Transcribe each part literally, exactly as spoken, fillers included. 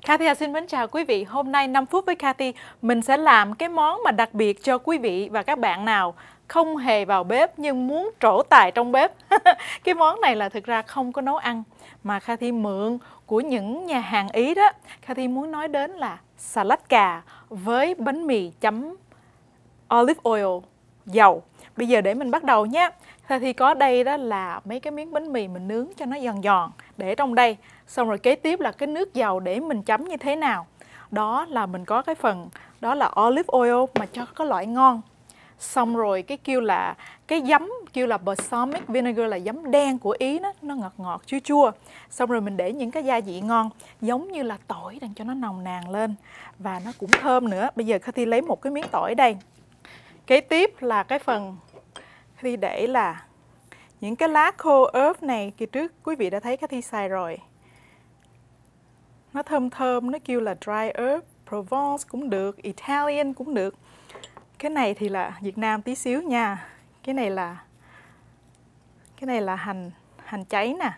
Cathy xin mến chào quý vị. Hôm nay năm phút với Cathy, mình sẽ làm cái món mà đặc biệt cho quý vị và các bạn nào không hề vào bếp nhưng muốn trổ tài trong bếp. Cái món này là thực ra không có nấu ăn mà Cathy mượn của những nhà hàng Ý đó. Cathy muốn nói đến là salad cà với bánh mì chấm olive oil, dầu. Bây giờ để mình bắt đầu nhé. Cathy có đây đó là mấy cái miếng bánh mì mình nướng cho nó giòn giòn để trong đây. Xong rồi kế tiếp là cái nước dầu để mình chấm như thế nào. Đó là mình có cái phần đó là olive oil mà cho có loại ngon. Xong rồi cái kêu là cái giấm kêu là balsamic vinegar là giấm đen của Ý đó, nó ngọt ngọt chua chua. Xong rồi mình để những cái gia vị ngon giống như là tỏi để cho nó nồng nàn lên và nó cũng thơm nữa. Bây giờ Cathy lấy một cái miếng tỏi đây. Kế tiếp là cái phần Cathy để là những cái lá khô ớt này, kỳ trước quý vị đã thấy Cathy xài rồi. Nó thơm thơm, nó kêu là dry herb, Provence cũng được, Italian cũng được. Cái này thì là Việt Nam tí xíu nha. Cái này là Cái này là hành hành cháy nè.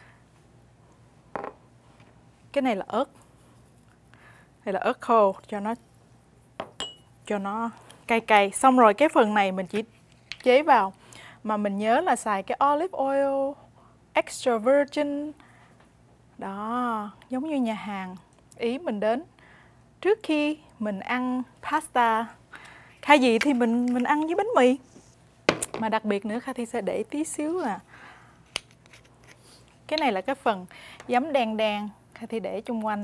Cái này là ớt. Đây là ớt khô cho nó cho nó cay cay. Xong rồi cái phần này mình chỉ chế vào mà mình nhớ là xài cái olive oil extra virgin. Đó, giống như nhà hàng Ý mình đến. Trước khi mình ăn pasta hay gì thì mình mình ăn với bánh mì. Mà đặc biệt nữa Cathy sẽ để tí xíu là cái này là cái phần giấm đen đen, Cathy để chung quanh.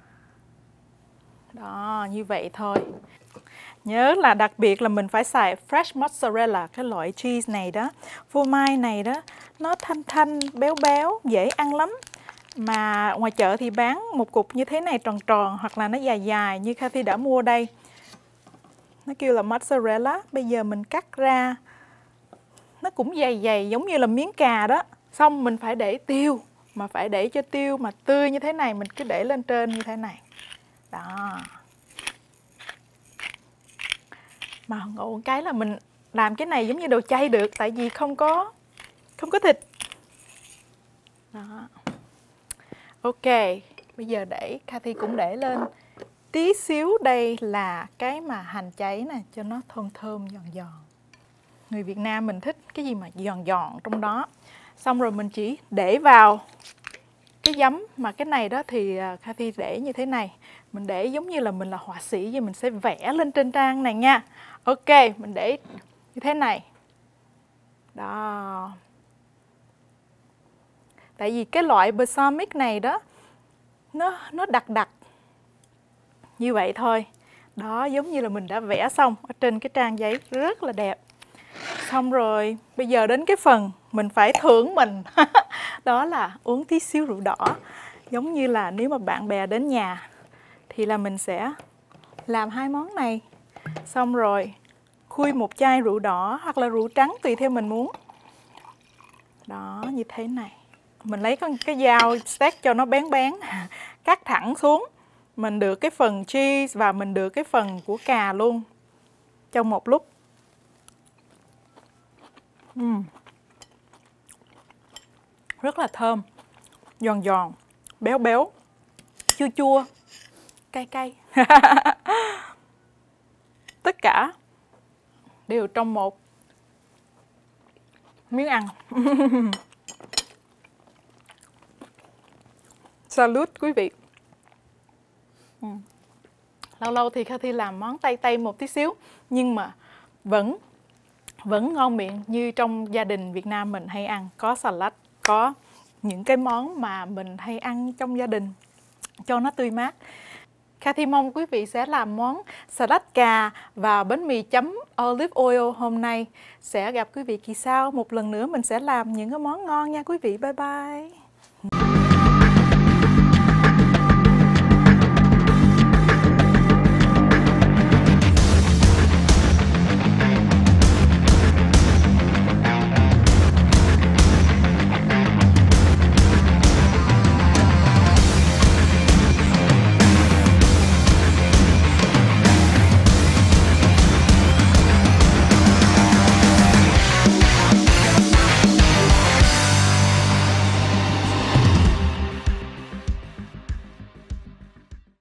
Đó, như vậy thôi. Nhớ là đặc biệt là mình phải xài fresh mozzarella, cái loại cheese này đó. Phô mai này đó, nó thanh thanh, béo béo, dễ ăn lắm. Mà ngoài chợ thì bán một cục như thế này tròn tròn hoặc là nó dài dài như Cathy đã mua đây. Nó kêu là mozzarella. Bây giờ mình cắt ra. Nó cũng dày dày giống như là miếng cà đó. Xong mình phải để tiêu. Mà phải để cho tiêu mà tươi như thế này, mình cứ để lên trên như thế này. Đó. Mà ngộ cái là mình làm cái này giống như đồ chay được. Tại vì không có Không có thịt. Đó. Ok, bây giờ để Cathy cũng để lên tí xíu. Đây là cái mà hành cháy nè, cho nó thơm thơm giòn giòn. Người Việt Nam mình thích cái gì mà giòn giòn trong đó. Xong rồi mình chỉ để vào cái giấm. Mà cái này đó thì Cathy để như thế này. Mình để giống như là mình là họa sĩ vậy, mình sẽ vẽ lên trên trang này nha. Ok, mình để như thế này. Đó. Tại vì cái loại balsamic này đó Nó nó đặc đặc như vậy thôi. Đó, giống như là mình đã vẽ xong ở trên cái trang giấy rất là đẹp. Xong rồi, bây giờ đến cái phần mình phải thưởng mình. Đó là uống tí xíu rượu đỏ. Giống như là nếu mà bạn bè đến nhà thì là mình sẽ làm hai món này. Xong rồi khui một chai rượu đỏ hoặc là rượu trắng tùy theo mình muốn. Đó, như thế này. Mình lấy cái, cái dao steak cho nó bén bén, cắt thẳng xuống. Mình được cái phần cheese và mình được cái phần của cà luôn trong một lúc. uhm. Rất là thơm, giòn giòn, béo béo, chua chua, cay cay. Tất cả đều trong một miếng ăn. Salute quý vị. ừ. Lâu lâu thì Cathy làm món Tây Tây một tí xíu. Nhưng mà vẫn Vẫn ngon miệng như trong gia đình Việt Nam mình hay ăn. Có salad, có những cái món mà mình hay ăn trong gia đình cho nó tươi mát. Cathy mong quý vị sẽ làm món salad cà và bánh mì chấm olive oil hôm nay. Sẽ gặp quý vị kỳ sau. Một lần nữa mình sẽ làm những cái món ngon nha quý vị. Bye bye.